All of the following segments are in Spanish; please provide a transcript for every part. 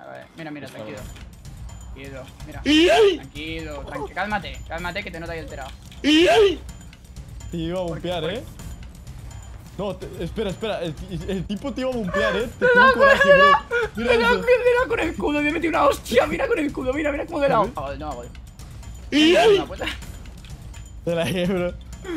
ver. Mira, mira, tranquilo. Tranquilo, mira. ¡Ey! Tranquilo, cálmate, cálmate que te noto ahí alterado. ¡Ey! Te iba a bumpear, No, espera, espera. El tipo te iba a bumpear, Te tuvo un coraje, bro. Mira eso. Mira con el escudo, me he metido una hostia. Mira con el escudo, mira, mira cómo le he dado. No, gol. ¡Ey! Te la dejé, bro.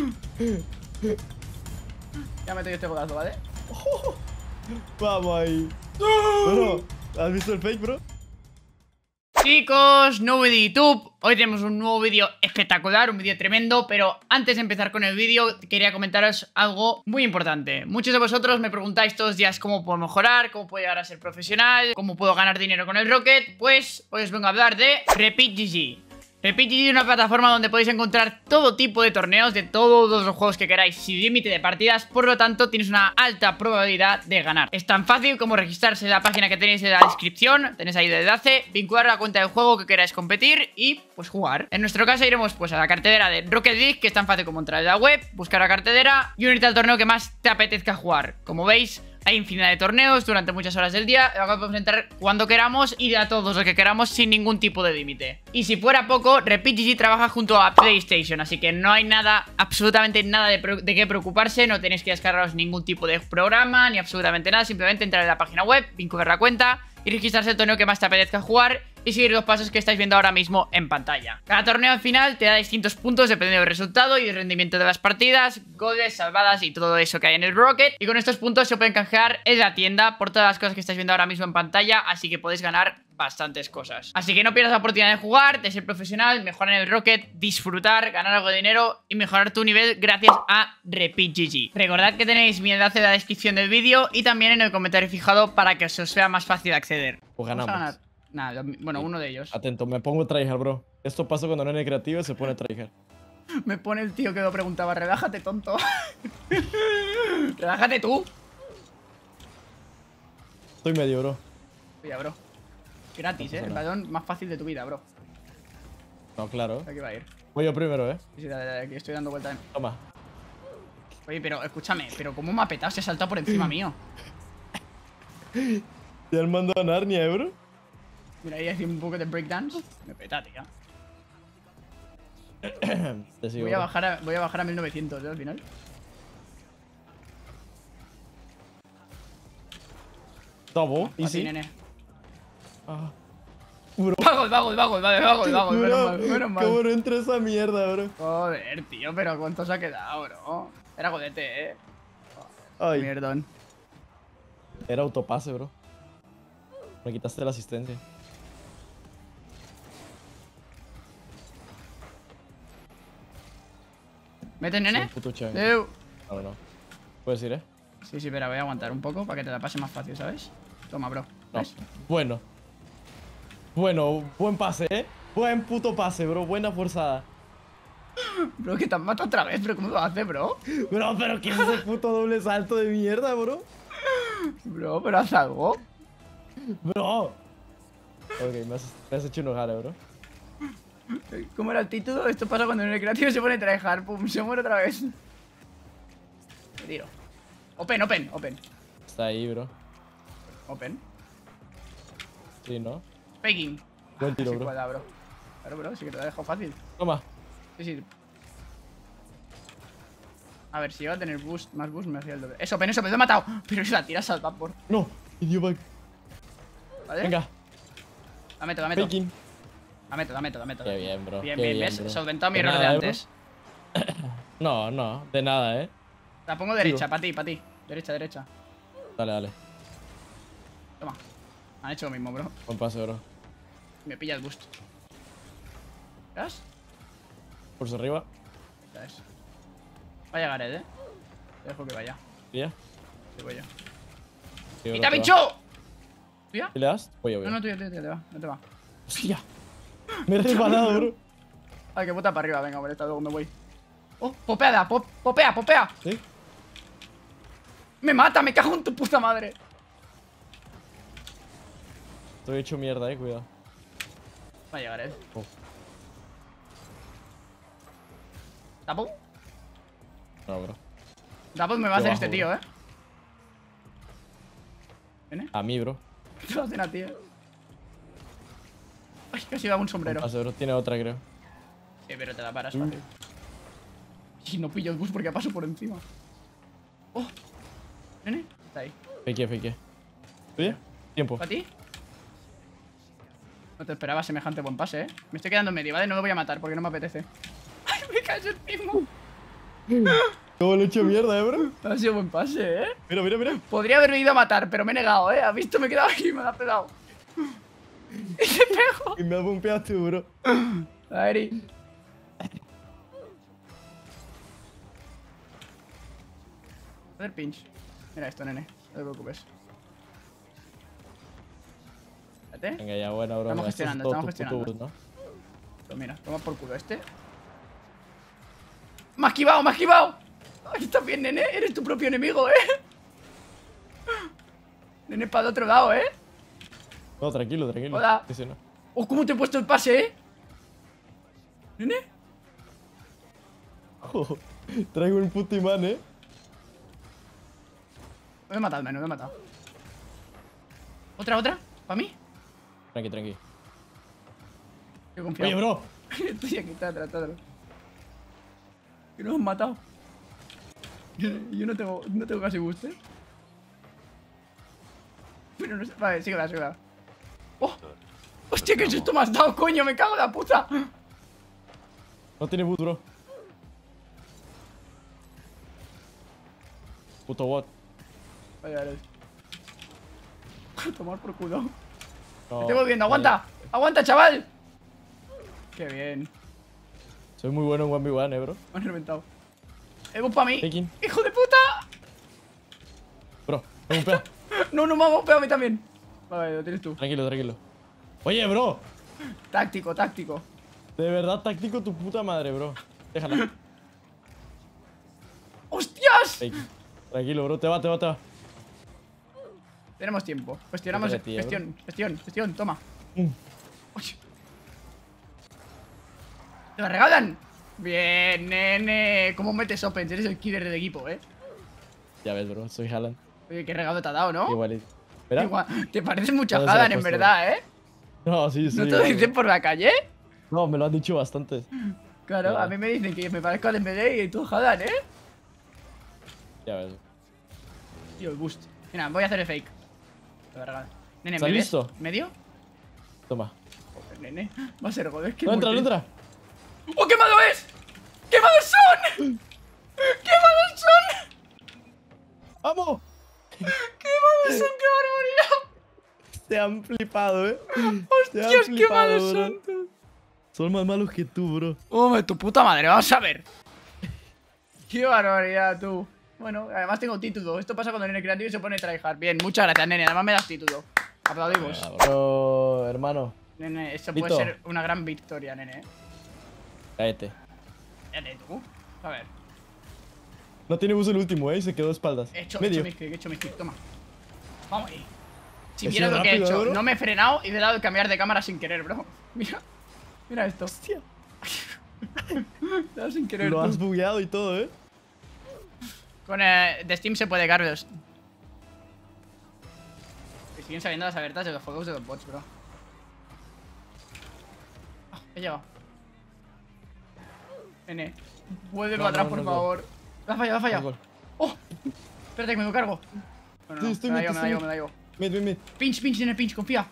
Ya meto yo este botazo, ¿vale? Vamos ahí. Bro, ¿has visto el fake, bro? Chicos, nuevo vídeo de YouTube. Hoy tenemos un nuevo vídeo espectacular, un vídeo tremendo. Pero antes de empezar con el vídeo, quería comentaros algo muy importante. Muchos de vosotros me preguntáis todos los días cómo puedo mejorar, cómo puedo llegar a ser profesional, cómo puedo ganar dinero con el Rocket. Pues hoy os vengo a hablar de RepeatGG. RepeatGG es una plataforma donde podéis encontrar todo tipo de torneos de todos los juegos que queráis sin límite de partidas, por lo tanto tienes una alta probabilidad de ganar. Es tan fácil como registrarse en la página que tenéis en la descripción, tenéis ahí el enlace, vincular la cuenta del juego que queráis competir y pues jugar. En nuestro caso iremos pues a la cartelera de Rocket League, que es tan fácil como entrar en la web, buscar la cartelera y unirte al torneo que más te apetezca jugar. Como veis, hay infinidad de torneos durante muchas horas del día. Luego podemos entrar cuando queramos y a todos los que queramos sin ningún tipo de límite. Y si fuera poco, RepeatGG trabaja junto a PlayStation, así que no hay nada, absolutamente nada de qué preocuparse. No tenéis que descargaros ningún tipo de programa ni absolutamente nada. Simplemente entrar en la página web, vincular la cuenta y registrarse el torneo que más te apetezca jugar y seguir los pasos que estáis viendo ahora mismo en pantalla. Cada torneo al final te da distintos puntos dependiendo del resultado y del rendimiento de las partidas, goles, salvadas y todo eso que hay en el Rocket. Y con estos puntos se pueden canjear en la tienda por todas las cosas que estáis viendo ahora mismo en pantalla, así que podéis ganar bastantes cosas. Así que no pierdas la oportunidad de jugar, de ser profesional, mejorar en el Rocket, disfrutar, ganar algo de dinero y mejorar tu nivel gracias a RepeatGG. Recordad que tenéis mi enlace en la descripción del vídeo y también en el comentario fijado para que os sea más fácil acceder. Pues ganamos. Nada, bueno, uno de ellos. Atento, me pongo tryhard, bro. Esto pasa cuando no eres creativo y se pone tryhard. Me pone el tío que lo preguntaba, relájate, tonto. Relájate tú. Estoy medio, bro. Oye, bro. Gratis, el balón más fácil de tu vida, bro. No, claro. Aquí va a ir. Voy yo primero, Sí, dale, que estoy dando vueltas. Toma. Oye, pero escúchame, pero ¿cómo me ha petado? Se ha saltado por encima mío. ¿Te han mandado a Narnia, bro? Mira, ahí hace un poco de breakdance. Me peta, tío. Te sigo, Voy a bajar a 1900, al final. Toma, y Sí, sí. nene. Bro. Vagos, menos mal. ¿Cómo no entra esa mierda, bro? Joder, tío, pero ¿cuánto se ha quedado, bro? Era godete, Ay. Mierdón. Era autopase, bro. Me quitaste la asistencia. ¿Mete, nene? Puto chévere. Deu. No. Puedes ir, Sí, espera, voy a aguantar un poco para que te la pase más fácil, ¿sabes? Toma, bro. No. ¿Ves? Bueno, buen pase, Buen puto pase, bro. Buena forzada. Bro, que te han matado otra vez, pero ¿cómo lo hace, bro? Bro, pero ¿qué es ese puto doble salto de mierda, bro? Bro, pero haz algo. Bro. Ok, me has hecho enojar, bro. ¿Cómo era el título? Esto pasa cuando en el creativo se pone tryhard. Pum, se muere otra vez. Me tiro. Open. Está ahí, bro. Open. Sí, ¿no? Faking. Buen tiro, Sí, bro. cuadra, bro. Claro, bro, sí que te lo he dejado fácil. Toma. Sí. A ver, si iba a tener boost, más boost me hacía el doble. Eso, me lo he matado. Pero si la tiras al vapor. No, idiota. ¿Vale? Venga. La meto. Faking. La meto. Qué bien, bro. Bien, Qué ¿ves? bro. Solventado mi De error de nada, antes. No, de nada, La pongo derecha, para ti. Derecha. Dale. Toma. Han hecho lo mismo, bro. Buen pase, bro. Me pilla el boost. ¿Ves? Por arriba. Ya ves. Va a llegar Ed, Dejo que vaya. ¿Ya? Sí, voy yo. Sí, bro, ¡Quita, te bicho! va. ¿Tuya? ¿Y le das? Voy. No, tuya, te va. No te va. Hostia. Me he resbalado, bro. Ay, que puta para arriba. Venga, molesta, luego me voy. ¡Oh! ¡Popeada! ¡Popea! ¿Sí? ¡Me mata! ¡Me cago en tu puta madre! Estoy hecho mierda, cuidado. Va a llegar Ed. Oh. ¿Tapo? No, bro. Tapo me va a hacer Abajo, este tío, bro. ¿Viene? A mí, bro. Te lo hacen a ti, Casi da un sombrero. Pase, bro. Tiene otra, creo. Sí, pero te la paras fácil. Y no pillo el bus porque paso por encima. ¡Oh! ¿Nene? Está ahí. Fake. ¿Oye? Tiempo. ¿Para ti? No te esperaba semejante buen pase, Me estoy quedando en medio, ¿vale? No me voy a matar porque no me apetece. ¡Ay, me caes encima! ¿Cómo le he hecho mierda, bro? Ha sido buen pase, Mira. Podría haberme ido a matar, pero me he negado, ¿Has visto? Me he quedado aquí y me la ha pegado. Y te pego. Y me has bombeado tú, bro. A ver, hacer pinch. Mira esto, nene. No te preocupes. Espérate. Venga, ya, bueno, bro. Estamos me gastas gestionando, todo estamos tu puto gestionando. bus, ¿no? Pues mira, toma por culo este. ¡Me ha esquivado, me ha esquivado! ¡Ay, estás bien, nene! Eres tu propio enemigo, Nene, para el otro lado, No, tranquilo. Hola. Ese no. ¡Oh, cómo te he puesto el pase, Nene. Oh, traigo un puto imán, Me he matado, me he matado. ¿Otra? ¿Para mí? Tranqui. Yo confío. Oye, bro. Estoy aquí, está atrás. Que nos han matado. Yo no tengo casi booster. Pero no sé. Vale, síguela. ¡Oh! ¡Hostia, qué susto me has dado, coño! ¡Me cago en la puta! No tiene boot, bro. Puto bot. Vale. Tomar por culo. No, Te estoy viendo, vale. ¡Aguanta, chaval! ¡Qué bien! Soy muy bueno en 1v1, bro. Me han reventado. ¡Bus para mí! Taking. ¡Hijo de puta! Bro, me bombea. No, me ha golpeado a mí también. Vale, lo tienes tú. Tranquilo. Oye, bro. Táctico. De verdad táctico tu puta madre, bro. Déjala. ¡Hostias! Fake. Tranquilo, bro. Te va. Tenemos tiempo. Gestionamos. Espérate, Gestión, toma. Uy. ¡Te la regalan! Bien, nene. ¿Cómo metes opens? Eres el killer del equipo, Ya ves, bro. Soy Haaland. Oye, qué regalo te ha dado, ¿no? Igualito. Espera. Igual. Te pareces mucho a Ya se lo he Haaland, en puesto. verdad, No, sí. ¿No te lo igual, dicen bro. por la calle? No, me lo han dicho bastantes. Claro, Ya. a mí me dicen que me parezco al Dembélé y tú Haaland, Ya ves. Tío, el boost. Mira, voy a hacer el fake. Te lo regalo. Nene, ¿Estás ¿me ves? listo? ¿Medio? Toma. Joder, nene. Va a ser gol, es que No entra. ¡Oh, qué malo es! ¡Qué malos son! ¡Qué malos son! ¡Vamos! ¡Qué malos son! ¡Qué barbaridad! Se han flipado, ¡Hostias, qué malos son! Son más malos que tú, bro. ¡Oh, tu puta madre! Vamos a ver. ¡Qué barbaridad, tú! Bueno, además tengo título. Esto pasa cuando el nene creativo se pone tryhard. Bien, muchas gracias, nene. Además me das título. Aplaudimos. Bro, hermano. Nene, esto Vito. puede ser una gran victoria, nene. Cállate. Nene, tú. A ver. No tiene bus el último, y se quedó de espaldas. He hecho Medio. mis click, toma. Vamos ahí. Si He vieras sido lo que he rápido, hecho, bro. no me he frenado y le he dado el cambiar de cámara sin querer, bro. Mira esto. Hostia. Le he dado sin querer. Lo tú. has bugueado y todo, Con de Steam se puede cargar. Y siguen saliendo las alertas de los juegos de los bots, bro. He llegado. Nene, vuelve No, para atrás, no, por no, favor. La ha fallado. Gol. ¡Oh! Espérate que me lo cargo. No, Sí, estoy me mid, la llevo. Mid. Pinch, nene, pinch, confía.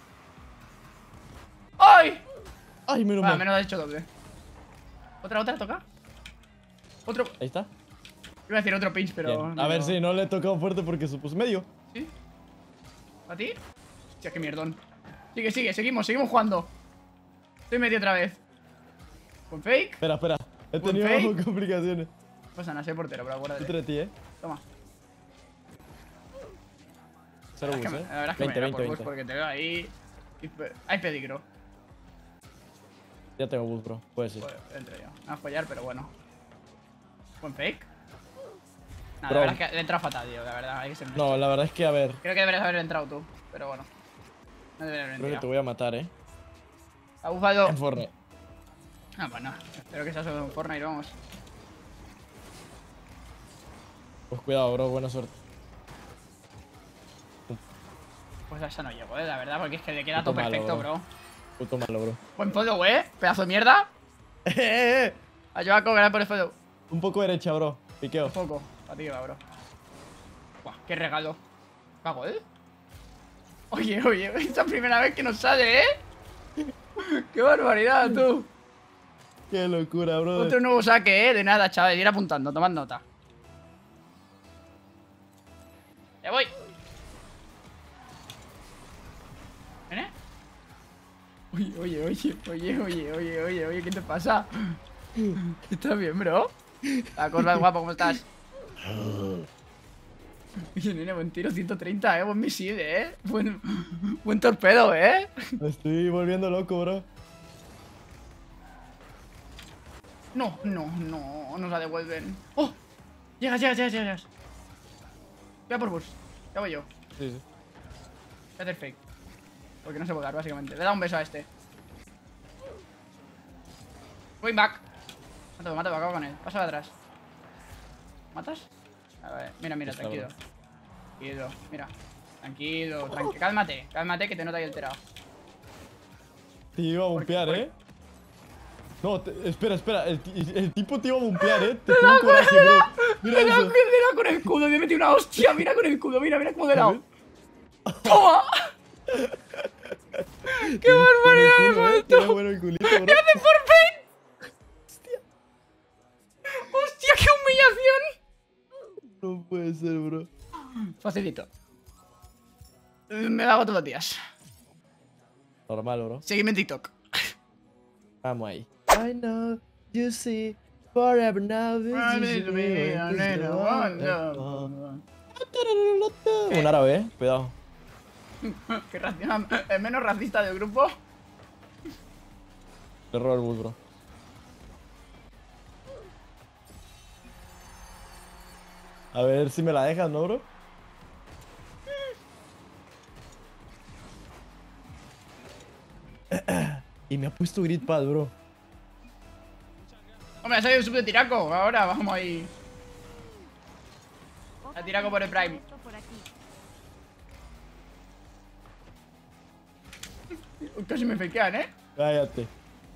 ¡Ay! Ay, menos Vale, mal. menos ha hecho doble. Otra, toca. Otro. Ahí está. Iba a decir otro pinch, pero. Bien. no. A ver si no le he tocado fuerte porque supuso medio. ¿Sí? ¿A ti? Hostia, qué mierdón. Sigue, seguimos jugando. Estoy medio otra vez. Con fake. Espera. He ¿Buen tenido fake? complicaciones. No pasa nada, soy portero, pero acuérdate. Entre ti, Toma. Cero La bus, verdad es que me 20, irá por 20, bus 20. porque te veo ahí. Hay peligro. Ya tengo bus, bro. Puede ser. Pues entro yo. Me va a follar, pero bueno. Buen fake. Nada, Bro. la verdad es que le he entrado fatal, tío. La verdad, hay que ser honesto. No, la verdad es que, a ver. Creo que deberías haber entrado tú, pero bueno. No deberías haber Creo que te entrado. voy a matar, Ha bufado. En Fortnite. Ah, pues no. Espero que sea solo un Fortnite, vamos. Pues cuidado, bro. Buena suerte. Pues a esa no llego, la verdad, porque es que le queda Puto todo malo, perfecto, bro. bro. Puto malo, bro. Buen fodo, pedazo de mierda. Ayuda a cobrar por el fodo. Un poco derecha, bro. Piqueo. Un poco. Para ti va, bro. Buah, qué regalo. Cago, Oye, esta es la primera vez que nos sale, Qué barbaridad, tú. Qué locura, bro. Otro nuevo saque, De nada, chaval. Ir apuntando, tomad nota. Ya voy. ¿Viene? Oye, ¿qué te pasa? ¿Estás bien, bro? La cosa guapo, ¿cómo estás? Oye, nene, buen tiro, 130, buen misil, buen torpedo, Me estoy volviendo loco, bro. No, nos la devuelven. ¡Oh! Llegas. Voy a por bus, ya voy yo. Sí. Voy a hacer fake. Porque no sé volar, básicamente. Le he dado un beso a este. Going back. Mátalo, acabo con él. Pasa atrás. ¿Matas? A ver, mira, tranquilo. Tranquilo, cálmate, que te nota ahí alterado. Te iba a bumpear, No, espera. El tipo te iba a bumpear, Te tengo coraje, bro. Mira eso. Le he dado con el escudo, me he metido una hostia. Mira con el escudo, mira cómo le he dado. ¡Toma! ¡Qué barbaridad me faltó! Qué bueno el culito, bro. ¡Me hace por pain! ¡Hostia, qué humillación! No puede ser, bro. Facilito. Me lo hago todos los días. Normal, bro. Seguime en TikTok. Vamos ahí. I know you see forever now. Un árabe, cuidado. Qué racional. El menos racista del grupo. Le robo el bus, bro. A ver si me la dejas, ¿no, bro? Y me ha puesto grid pad, bro. Hombre, ha salido el sub de Tiraco. Ahora vamos ahí. A Tiraco por el Prime. Casi me fakean, Cállate.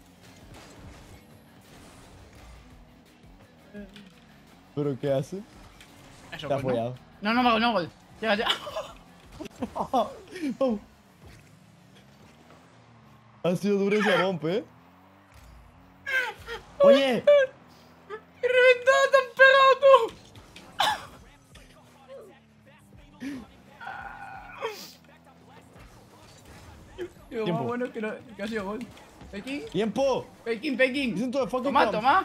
¿Pero qué hace? Eso, Te ha pues, apoyado. No, gol. Ya. Vamos. Ha sido duro ese bump, Oye. ¡Qué reventado te han pegado tú! Lo Tiempo. más bueno es que ha sido gol. ¿Peking? ¡Tiempo! ¡Peking! Listen to the fucking Toma, camp. toma.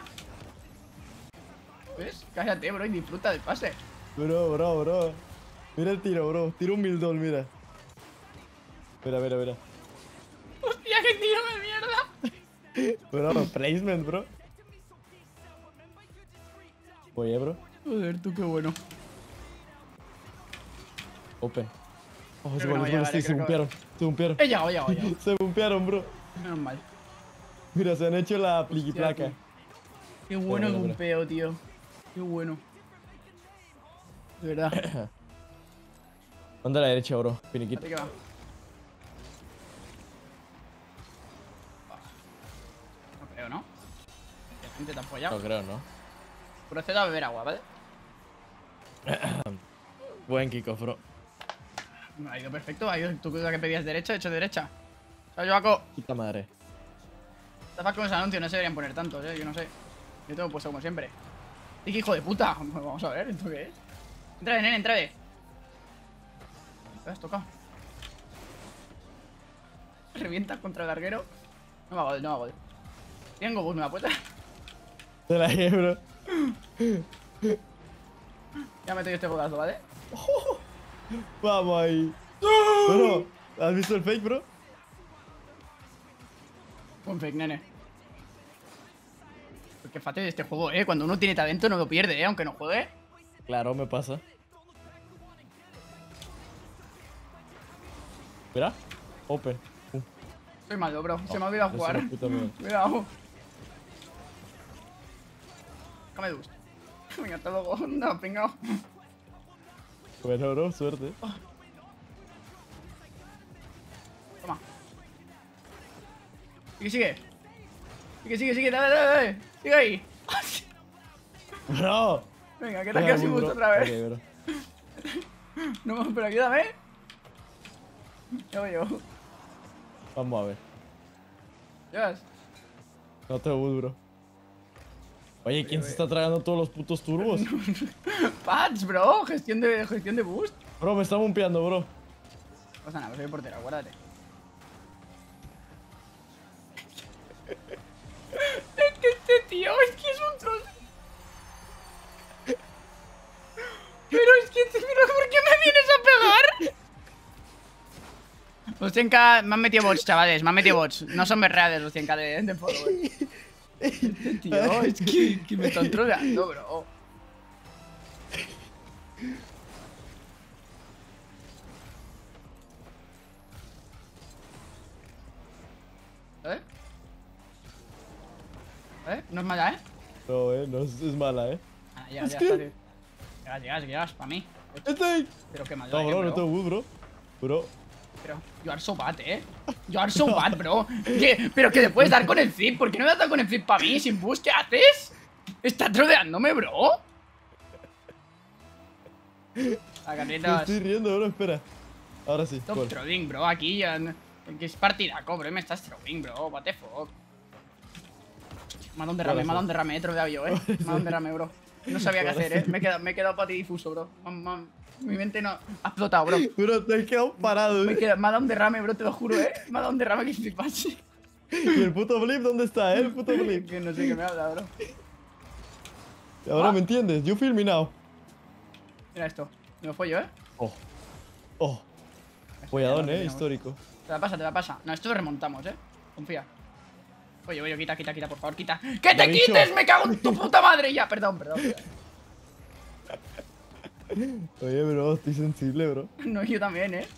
¿Ves? Cállate, bro, y disfruta del pase. Bro. Mira el tiro, bro. Tiro un 1000 doll, mira. Mira. ¡Hostia, qué tiro de mierda! Bro, placement, bro. Oye, bro. Joder, tú qué bueno. Open. Oh, Creo que no va a llegar, se bumpearon. He llegado. Se bumpearon, bro. Menos mal. Mira, se han hecho la pliquiplaca. Qué bueno el Espera. bumpeo, tío. Qué bueno. De verdad. Anda a la derecha, bro. Finiquito. ¿Qué va? No creo, ¿no? La gente te ha apoyado. No creo, ¿no? Procedo a beber agua, ¿vale? Buen kickoff, bro. Ha ido perfecto. Ha ido tú que pedías derecha, he hecho derecha. ¿Sabes, Joaco? Puta madre. Estafas con ese anuncio, no se deberían poner tantos, yo no sé. Yo tengo puesto como siempre. ¡Y qué hijo de puta! Vamos a ver, ¿esto qué es? Entrade, nene, entrade. ¿Te has tocado? ¿Revientas contra el larguero? No me hago no me hago Tengo bus, ¿me la puedes? Te la he, bro. Ya meto yo este botazo, ¿vale? Vamos ahí. Bro, ¿has visto el fake, bro? Buen fake, nene. Qué fácil este juego, Cuando uno tiene talento no lo pierde, aunque no juegue. Claro, me pasa. Mira. Open. Soy malo, bro. Se me ha olvidado es jugar. una puta mierda. Cuidado. Déjame dust. Venga, hasta luego. No, pingao. Bueno, bro, suerte. Toma. Sigue. Sigue. Dale. Sigue ahí. Bro. Venga, que te has quedado sin boost otra vez. Ok, bro. No, pero ayúdame. Yo. Vamos a ver. ¿Llevas? No tengo boost, bro. Oye, ¿quién se está tragando todos los putos turbos? Pats, bro. Gestión de boost. Bro, me está bumpeando, bro. No pasa nada, soy portero, acuérdate. Es que este tío, es que es un troll. Pero es que, pero ¿por qué me vienes a pegar? Los 100k me han metido bots, chavales, me han metido bots. No son reales los 100k de followers. Este tío, es que me están troleando, bro. No es mala, No, no es mala, Ah, ya, está, tío. Llegas, para mí. ¡Este! Pero qué mal. No, bro, no tengo boost, bro. Bro. Pero, you are so bad, You are so bad, bro. Pero que le puedes dar con el flip. ¿Por qué no me das dar con el flip para mí sin boost? ¿Qué haces? ¿Estás troleándome, bro? A Me estoy riendo, bro, espera. Ahora sí. Top trolling, bro. Aquí ya. Que es partidaco, bro. Me estás trolling, bro. What the fuck. Me ha dado un derrame, he troleado yo, Me ha dado un derrame, bro. No sabía qué hacer, Me he quedado para ti difuso, bro. Mi mente no ha explotado, bro. Bro, te has quedado parado, Me ha dado un derrame, bro, te lo juro, Me ha dado un derrame que flipas. ¿Y el puto blip dónde está, el puto blip? Que no sé qué me habla, bro. Ahora me entiendes, you feel me now. Mira esto, me lo follo, Oh. Polladón, histórico. Te la pasa. No, esto lo remontamos, Confía. Oye, quita, por favor, quita. ¡Que te quites! ¡Me cago en tu puta madre! Ya, perdón. Oye, bro, estoy sensible, bro. No, yo también,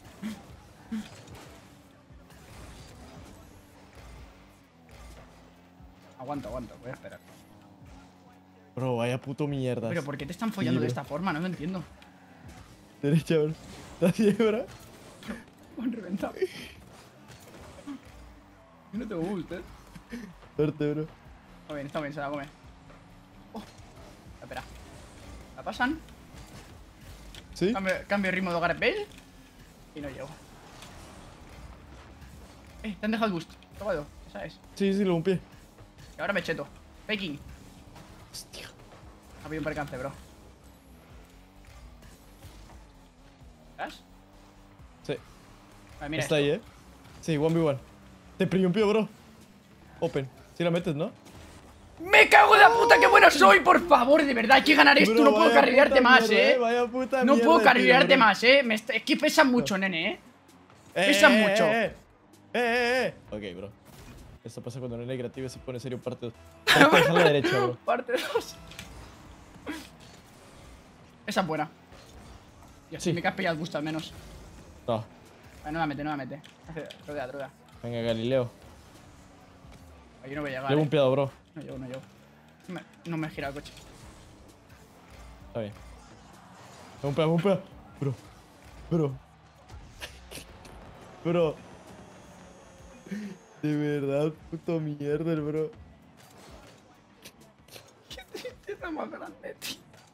Aguanto, voy a esperar. Bro, vaya puto mierda. Pero ¿por qué te están follando de esta forma? No lo entiendo. Derecha, bro. ¿Estás bien, bro? Me han reventado. Yo no tengo boost, Suerte, bro. Está bien, se la come. Espera. ¿La pasan? ¿Sí? Cambio ritmo de Gareth Bale. Y no llego. Te han dejado el boost. Tómalo, ¿sabes? Sí, lo bumpié. Y ahora me cheto. Faking. Hostia. Ha habido un percance, bro. ¿Sabes? Sí. Vale, mira está esto. ahí, Sí, 1v1. Te priyumpio, bro. Open. Si la metes, ¿no? ¡Me cago en la puta! ¡Qué bueno soy! Por favor, de verdad, hay que ganar esto. Bro, no puedo carrilearte más, mierda, Vaya puta No mierda, puedo tío, carrilearte bro. más, Es que pesan mucho, nene, Pesan mucho. Ok, bro. Esto pasa cuando no es creativo y se pone serio parte 2. Deja la derecha, bro. Parte 2. Esa es buena. Dios, Sí. me has pillado el boost al menos. No. Vale, no la mete. Rodea. Venga, Galileo. Ahí no voy a llegar. Le he bumpeado, bro. No llego. No me he girado el coche. Está bien. Bumpea. Bro. De verdad, puto mierda, bro. Qué tristeza más grande, tío.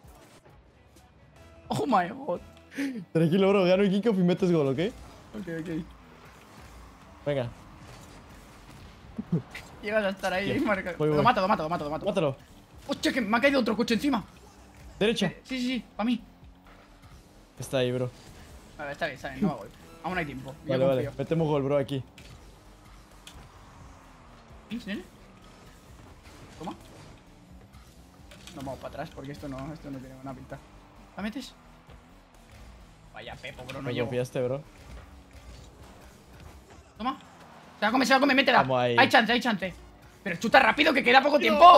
Oh my god. Tranquilo, bro. Gano el kickoff y metes gol, ¿ok? Ok. Venga. Llegas a estar ahí, marca. Voy. Lo mato. Mátalo. Hostia, que me ha caído otro coche encima. Derecha. Sí, para mí. Está ahí, bro. Vale, está bien, no va gol. Aún hay tiempo. Yo Vale. confío. Metemos gol, bro, aquí. ¿Pinch, nene? Toma. No vamos para atrás porque esto no tiene buena pinta. ¿La metes? Vaya Pepo, bro, no Me llego. confiaste, bro. Toma. Se la come, métela. Vamos ahí. Hay chance. Pero chuta rápido que queda poco tiempo.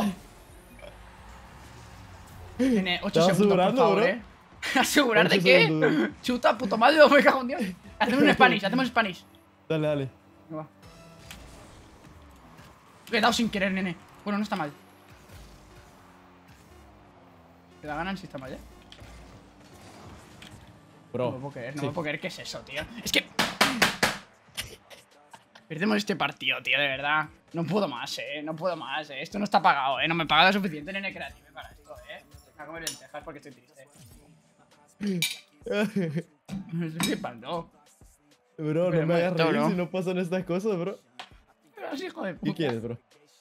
Tiene 8 ¿Estás segundos, por asegurando, favor, bro? ¿Asegurar de 8 qué? segundos. Chuta, puto malo, me cago en Dios. Hacemos un Spanish. Dale. No va. Le he dado sin querer, nene. Bueno, no está mal. Te la ganan si está mal, Bro. No me puedo creer, no Sí. me puedo creer. ¿Qué es eso, tío? Es que... Perdemos este partido, tío, de verdad. No puedo más, no puedo más, Esto no está pagado, No me he pagado suficiente en el creativo para esto, Me a comer lentejas porque estoy triste. Me estoy flipando. Bro, no me hagas Esto, reír bro. si no pasan estas cosas, bro. Pero es hijo de puta. ¿Qué quieres, bro?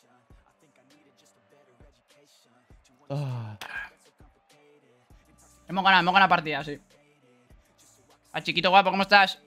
Ah, Hemos ganado partida, sí. Ah, chiquito guapo, ¿cómo estás?